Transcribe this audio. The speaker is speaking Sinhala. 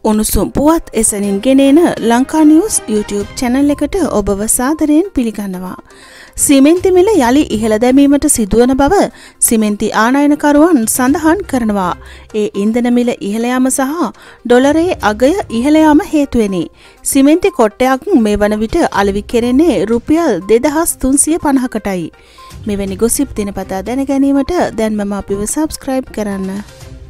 උණුසුම් පුවත් එසැනින් ගෙනෙන ලංකා නිවුස් YouTube channel එකට ඔබව සාදරයෙන් පිළිගන්නවා. සිමෙන්ති මිල යලි ඉහළ දැමීමට සිදුවන බව සිමෙන්ති ආනයනකරුවන් සඳහන් කරනවා. ඒ ඉන්ධන මිල ඉහළ යාම සහ ඩොලරයේ අගය ඉහළ යාම හේතුවෙනි. සිමෙන්ති කොට්ටයක් මේ වන විට අලෙවි කෙරෙන්නේ රුපියල් 2350කටයි. මෙවැනි ගොසිප් දිනපතා දැන ගැනීමට දැන්මම අපිව subscribe කරන්න.